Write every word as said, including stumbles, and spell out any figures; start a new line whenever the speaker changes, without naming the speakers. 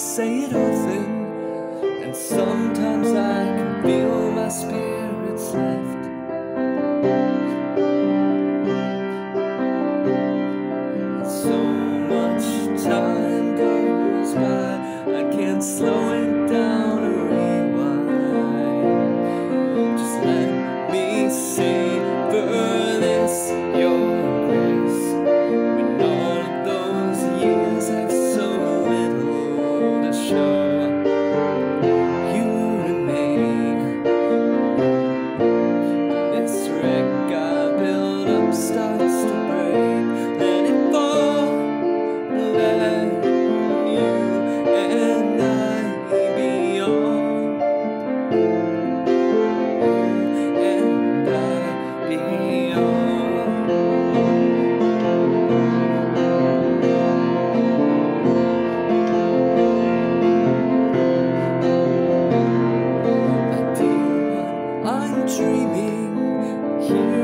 say it often, and sometimes I can feel my spirits lift. And so much time goes by, I can't slow it down or rewind. Just let me savor this, your grace, when all of those years have so little to show. You remain. This wreck I build up starts to break. Let it fall, let you and I be on. And I be on. My dear one, I'm dreaming here